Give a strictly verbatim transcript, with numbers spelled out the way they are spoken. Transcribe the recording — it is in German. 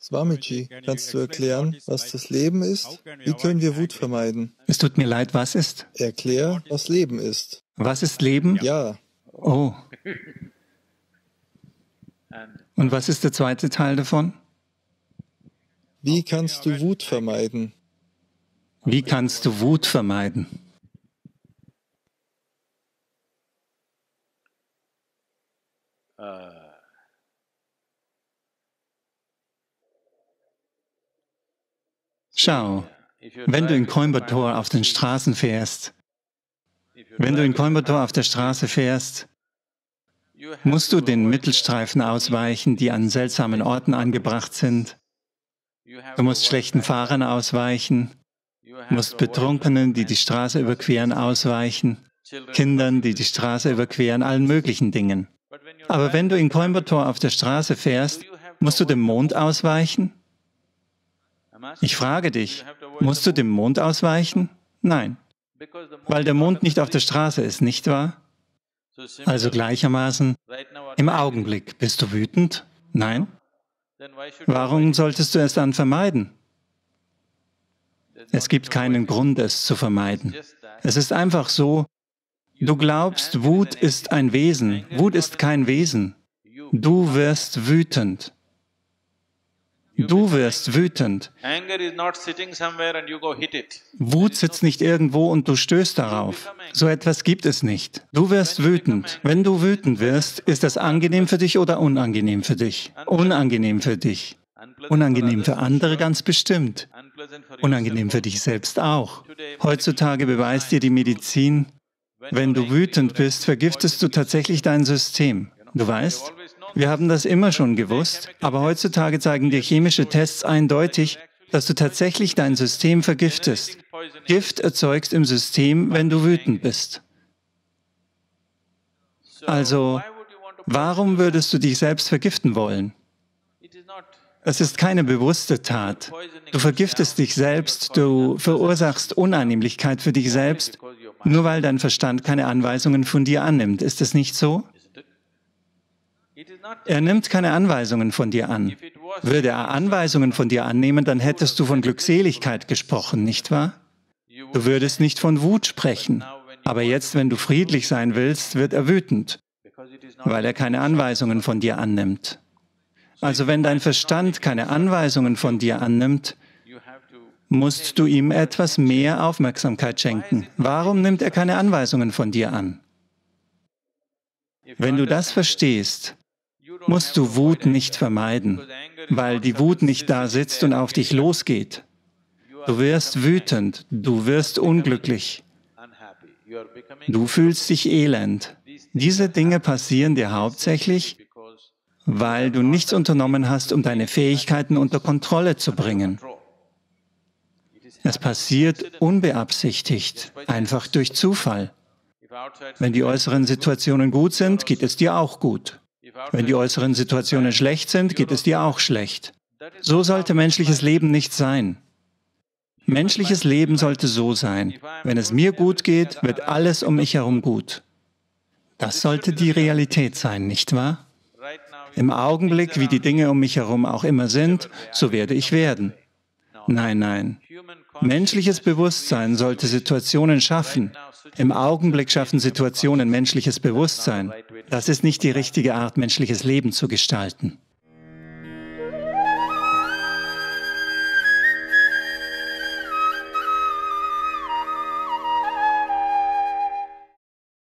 Swamiji, kannst du erklären, was das Leben ist? Wie können wir Wut vermeiden? Es tut mir leid, was ist? Erklär, was Leben ist. Was ist Leben? Ja. Oh. Und was ist der zweite Teil davon? Wie kannst du Wut vermeiden? Wie kannst du Wut vermeiden? Schau, wenn du in Coimbatore auf den Straßen fährst, wenn du in Coimbatore auf der Straße fährst, musst du den Mittelstreifen ausweichen, die an seltsamen Orten angebracht sind. Du musst schlechten Fahrern ausweichen, musst Betrunkenen, die die Straße überqueren, ausweichen, Kindern, die die Straße überqueren, allen möglichen Dingen. Aber wenn du in Coimbatore auf der Straße fährst, musst du dem Mond ausweichen? Ich frage dich, musst du dem Mond ausweichen? Nein, weil der Mond nicht auf der Straße ist, nicht wahr? Also gleichermaßen, im Augenblick, bist du wütend? Nein? Warum solltest du es dann vermeiden? Es gibt keinen Grund, es zu vermeiden. Es ist einfach so, du glaubst, Wut ist ein Wesen. Wut ist kein Wesen. Du wirst wütend. Du wirst wütend. Wut sitzt nicht irgendwo und du stößt darauf. So etwas gibt es nicht. Du wirst wütend. Wenn du wütend wirst, ist das angenehm für dich oder unangenehm für dich? Unangenehm für dich. Unangenehm für andere ganz bestimmt. Unangenehm für dich selbst auch. Heutzutage beweist dir die Medizin, wenn du wütend bist, vergiftest du tatsächlich dein System. Du weißt? Wir haben das immer schon gewusst, aber heutzutage zeigen dir chemische Tests eindeutig, dass du tatsächlich dein System vergiftest. Gift erzeugst im System, wenn du wütend bist. Also, warum würdest du dich selbst vergiften wollen? Es ist keine bewusste Tat. Du vergiftest dich selbst, du verursachst Unannehmlichkeit für dich selbst, nur weil dein Verstand keine Anweisungen von dir annimmt. Ist es nicht so? Er nimmt keine Anweisungen von dir an. Würde er Anweisungen von dir annehmen, dann hättest du von Glückseligkeit gesprochen, nicht wahr? Du würdest nicht von Wut sprechen. Aber jetzt, wenn du friedlich sein willst, wird er wütend, weil er keine Anweisungen von dir annimmt. Also wenn dein Verstand keine Anweisungen von dir annimmt, musst du ihm etwas mehr Aufmerksamkeit schenken. Warum nimmt er keine Anweisungen von dir an? Wenn du das verstehst, musst du Wut nicht vermeiden, weil die Wut nicht da sitzt und auf dich losgeht. Du wirst wütend, du wirst unglücklich, du fühlst dich elend. Diese Dinge passieren dir hauptsächlich, weil du nichts unternommen hast, um deine Fähigkeiten unter Kontrolle zu bringen. Es passiert unbeabsichtigt, einfach durch Zufall. Wenn die äußeren Situationen gut sind, geht es dir auch gut. Wenn die äußeren Situationen schlecht sind, geht es dir auch schlecht. So sollte menschliches Leben nicht sein. Menschliches Leben sollte so sein: Wenn es mir gut geht, wird alles um mich herum gut. Das sollte die Realität sein, nicht wahr? Im Augenblick, wie die Dinge um mich herum auch immer sind, so werde ich werden. Nein, nein. Menschliches Bewusstsein sollte Situationen schaffen. Im Augenblick schaffen Situationen menschliches Bewusstsein. Das ist nicht die richtige Art, menschliches Leben zu gestalten.